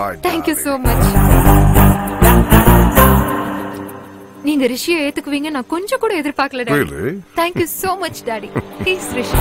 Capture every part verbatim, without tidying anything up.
My Thank you so much. நீங்க ரிஷியை ஏத்துக்குவீங்க நான் கொஞ்சம் கூட எதிர்பார்க்கல daddy. Really? Thank you so much daddy. Please Rishi.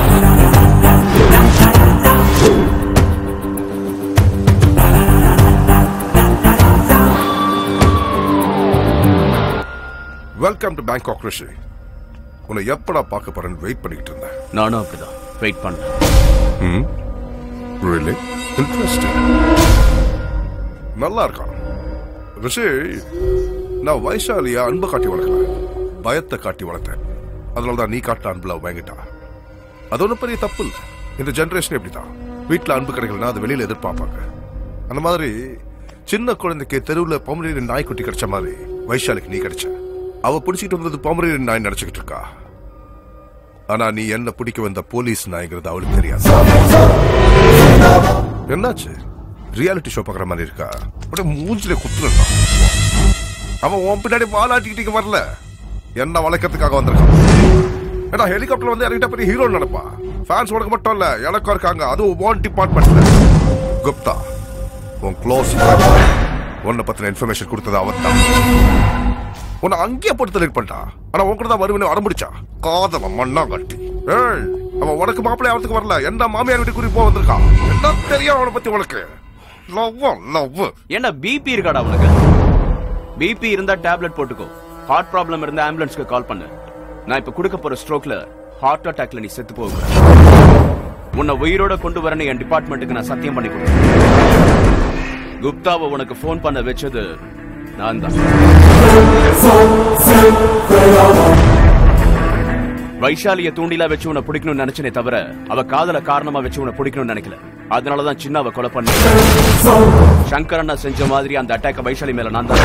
Welcome to Bangkok Rishi. உன்னை எப்படா பார்க்க போறேன்னு வெயிட் பண்ணிட்டு இருந்தேன். நானும் அப்படிதான் வெயிட் பண்ணேன். ம் ரியலி இன்ட்ரெஸ்டிங். நல்லா இருக்கான் ரிஷி. நான் வைஷாலியா அன்பை காட்டி வளர்க்கல, பயத்தை காட்டி வளர்த்தேன். அதனால தான் நீ காட்ட அன்புல வாங்கிட்டா. அது ஒன்றும் பெரிய தப்பு இல்லை. இந்த ஜென்ரேஷன் எப்படிதான், வீட்டில் அன்பு கிடைக்கலன்னா அது வெளியில எதிர்பார்ப்பாங்க. அந்த மாதிரி சின்ன குழந்தைக்கு தெருவில் பொமரேனியன் நாய்க்குட்டி கிடைச்ச மாதிரி வைஷாலிக்கு நீ கிடைச்ச. அவ பிடிச்சிட்டு வந்தது பொமரேனியன் நாய் நினைச்சுக்கிட்டு இருக்கா. ஆனா நீ என்ன பிடிக்க வந்த போலீஸ் நாய்ங்கிறது அவளுக்கு தெரியாது. என்னாச்சு? ரியாலிட்டி ஷோ பாக்குற மாதிரி இருக்கா? அப்படியே மூஞ்சில குத்துறா. அவன் உன் பின்னாடி வாலாட்டிக்கிட்டு வரல, என்ன வளைக்கிறதுக்காக வந்திருக்கான். ஏன்னா ஹெலிகாப்டர் வந்து இறங்கிட்ட பெரிய ஹீரோ நினைப்பா. ஃபேன்ஸ் உனக்கு மட்டும் இல்ல, எனக்கும் இருக்காங்க. அதுவும் ஒன் டிபார்ட்மெண்ட்ல. குப்தா உன் க்ளோஸ் உன்னை பத்தின இன்ஃபர்மேஷன் கொடுத்தது அவன் தான். உன்னை அங்கேயே போட்டு தள்ளிட்டு பண்ணிட்டா. ஆனா உன்கிட்ட தான் வருவேன்னு வரமுடிச்சா. காதவன் மண்ணா கட்டி. ஏய், அவன் உனக்கு மாப்பிள்ளை ஆகிறதுக்கு வரல, என்ன மாமியார் வீட்டு குறி போக வந்திருக்கான். என்ன தெரியும் அவனை பத்தி உனக்கு? Love love. என்ன பிபி இருக்காடா உனக்கு? பிபி இருந்தா டேப்லெட் போட்டுக்கோ. ஹார்ட் ப்ராப்ளம் இருந்தா ஆம்புலன்ஸ்க்கு கால் பண்ணு. நான் இப்ப கொடுக்க போற ஸ்ட்ரோக்ல ஹார்ட் அட்டாக்ல நீ செத்து போக. உன்னை உயிரோட கொண்டு வரணும் என் டிபார்ட்மெண்ட்டுக்கு நான் சத்தியம் பண்ணி கொடுத்தேன். குப்தாவை உனக்கு போன் பண்ண வச்சது நான் தான். வைஷாலிய தூண்டிலா வச்சு உன்னை பிடிக்கணும்னு நினைச்சனே தவிர அவ காதல காரணமா வச்சு உன்னை பிடிக்கணும்னு நினைக்கல. அதனாலதான் சின்னவ கொலை பண்ண. சங்கரண்ணா செஞ்ச மாதிரி அந்த அட்டாக்க வைஷாலி மேல நான் தான்.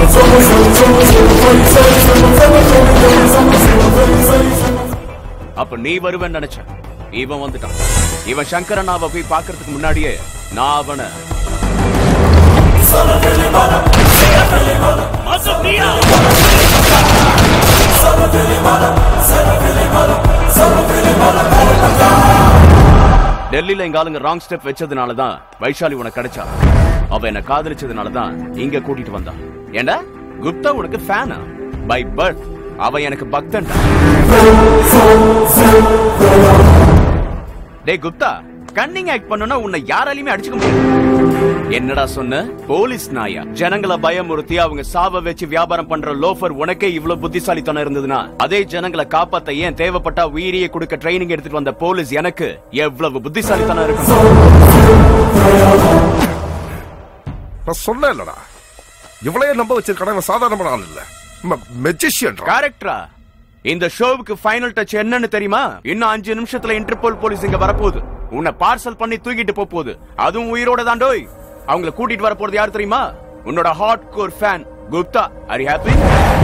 அப்ப நீ வருவேன்னு நினைச்ச, இவன் வந்துட்டான். இவன் சங்கரண்ணாவை போய் பாக்குறதுக்கு முன்னாடியே நான் அவனை டெல்லியில எங்க ஆளுங்க ராங் ஸ்டெப் வச்சதுனாலதான் வைஷாலி உனக்கு கிடைச்சா. அவ என்ன காதலிச்சதுனாலதான் இங்க கூட்டிட்டு வந்தான். ஏண்டா குப்தா உனக்கு ஃபேனா? பை பர்த் அவ எனக்கு பக்தன்டா. டே குப்தா, கன்னிங் ஆக்ட் பண்ணனும்னா உன்னை யாராலையுமே அடிச்சுக்க முடியாது. என்னடா சொன்ன? போலீஸ் நாயா? ஜனங்களை பயமுறுத்தி அவங்க சாவ வச்சு வியாபாரம் பண்ற லோஃபர் உனக்கே இவ்வளவு புத்திசாலித்தனம் இருந்ததுன்னா அதே ஜனங்களை காப்பாத்த ஏன் தேவைப்பட்டா உயிரியை கொடுக்க ட்ரைனிங் எடுத்துட்டு வந்த போலீஸ் எனக்கு எவ்வளவு புத்திசாலித்தனம் இருக்கு? நான் சொன்னேன் இல்லடா, இவ்வளவு நம்ப வச்சிருக்கான சாதாரண ஆள் இல்ல, மெஜிஷியன். கரெக்டா? இந்த ஷோவுக்கு ஃபைனல் டச் என்னன்னு தெரியுமா? இன்னும் அஞ்சு நிமிஷத்துல இன்டர்போல் போலீஸ் இங்க வரப்போகுது. உன்னை பார்சல் பண்ணி தூக்கிட்டு போகுது. அதுவும் உயிரோட தாண்டோய். அவங்கள கூட்டிட்டு வர போறது யார் தெரியுமா? உன்னோட hard core fan Gupta. Are you happy?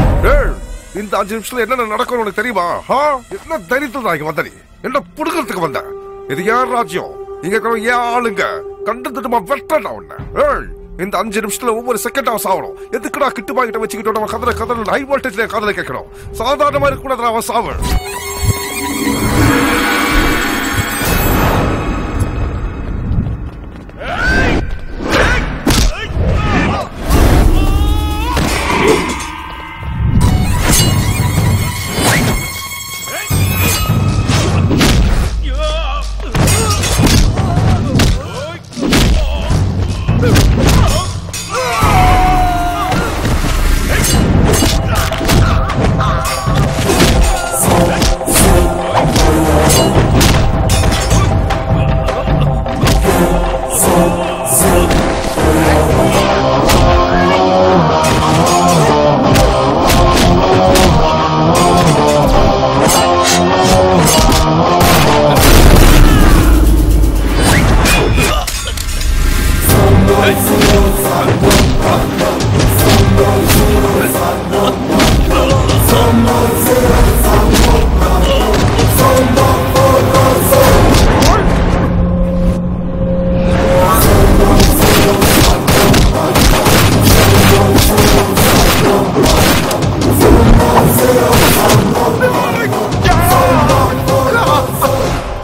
இந்த அஞ்சு நிமிஷத்துல என்ன நடக்கும் உனக்கு தெரியுமா? என்ன தைரியத்துல இங்க வந்த? நீ என்ன புடுக்கிறதுக்கு வந்த? இது யார் ராஜ்யம்? இங்க ஏன் ஆளுங்க கண்டு திட்டமா வெட்டா உன்ன. இந்த அஞ்சு நிமிஷத்துல ஒவ்வொரு செகண்ட் அவன் சாவணும். எதுக்குடா கிட்டு பாக்கிட்ட வச்சுக்கிட்டு அவன் கதற கதற ஹை வோல்டேஜ்ல கதற கேட்கணும். சாதாரணமா இருக்க கூடாது அவன் சாவு.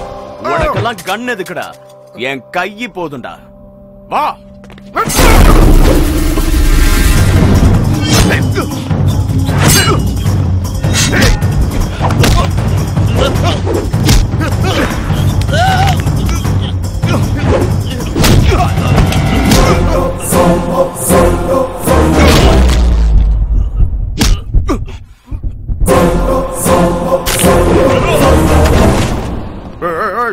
கண் எதுக்குடா? என் கையி போதுண்டா. வா.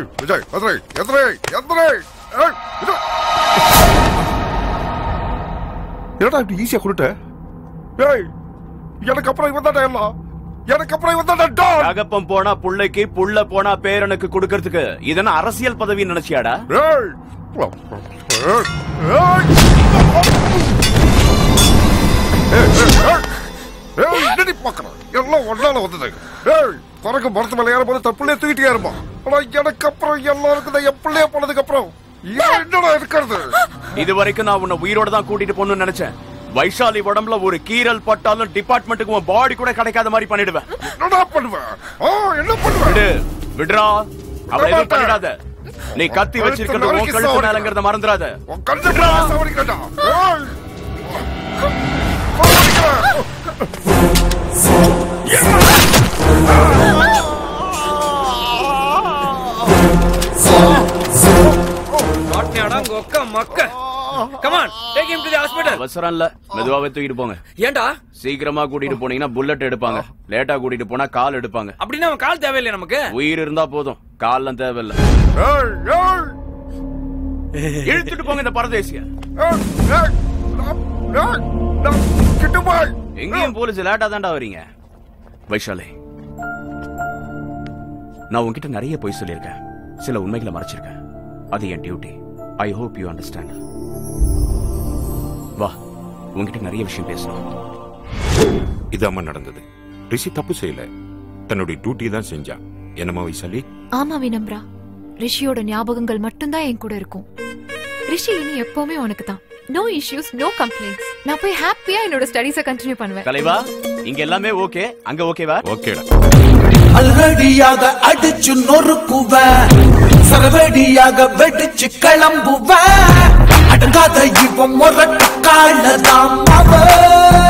ஏய் விஜய் எதிரே எதிரே எதிரே ஏய் விஜய் என்னடா இப்படி ஈஸியா கொடுத்த? ஏய் எனக்கு அப்புறம் இவன் தான் எல்லாம் எனக்கு அப்புறம் இவன் தான் டான். தகப்பம் போனா புள்ளைக்கு, புள்ள போனா பேரனுக்கு கொடுக்கிறதுக்கு இதென்ன அரசியல் பதவி நினைச்சியாடா? ஏய் ஏய் ஏய் என்னடி பாக்குறேன் எல்லாம் ஒன்னால வந்தது. ஏய் குறைக்கு மரத்து மேல ஏறும்போது தப்புள்ளே தூக்கிட்டே இருப்பான். ஆனா எனக்கு அப்புறம் எல்லாருக்கும் என் பிள்ளைய போனதுக்கு அப்புறம் என்னடா இருக்கிறது? இது வரைக்கும் நான் உன்னை உயிரோட தான் கூட்டிட்டு போகணும்னு நினைச்சேன். வைஷாலி உடம்புல ஒரு கீரல் பட்டாலும் டிபார்ட்மெண்ட்டுக்கு உன் பாடி கூட கிடைக்காத மாதிரி பண்ணிடுவேன். என்னடா பண்ணுவேன்? ஆ என்ன பண்ணுவேன்? விடு விடுறா, அவளை எதுவும் பண்ணிடாத. நீ கத்தி வச்சிருக்கிறது உன் கழுத்து மேலங்கிறத மறந்துடாத. உன் கழுத்து மேல சாவடிக்கடா. ஏய் அவசரம் இல்ல, மெதுவாவே தூக்கிட்டு போங்க. ஏண்டா சீக்கிரமா கூட்டிட்டு போனீங்கன்னா புல்லட் எடுப்பாங்க, லேட்டா கூட்டிட்டு போனா கால் எடுப்பாங்க. அப்படின்னா அவன் கால் தேவையில்லை நமக்கு, உயிர் இருந்தா போதும், கால்லாம் தேவையில்லை. இழுத்துட்டு போங்க இந்த பரதேசிய. எங்கேயும் போலீஸ் லேட்டா தான்டா வரீங்க. வைஷாலி, நான் உன்கிட்ட நிறைய பொய் சொல்லியிருக்கேன், சில உண்மைகளை மறைச்சிருக்கேன். அது என் duty. I hope you understand. வா, உன்கிட்ட நிறைய விஷயம் பேசணும். இதாம்மா நடந்தது. ரிஷி தப்பு செய்யல, தன்னுடைய டியூட்டி தான் செஞ்சான். என்னம்மா வைஷாலி? ஆமா வினம்ரா, ரிஷியோட ஞாபகங்கள் மட்டும்தான் என் கூட இருக்கும். ரிஷி இனி எப்பவுமே உனக்கு தான். No issues, no complaints. நான் போய் ஹாப்பியா என்னோட ஸ்டடீஸை கண்டினியூ பண்ணுவேன். தலைவா, இங்க எல்லாமே ஓகே, அங்க ஓகேவா? ஓகேடா. அல்ரெடியாக அடிச்சு நொறுக்குவேன், சரவடியாக வெடிச்சு கிளம்புவேன். அடங்காத இவன் முரட்டு காலதான் அவன்.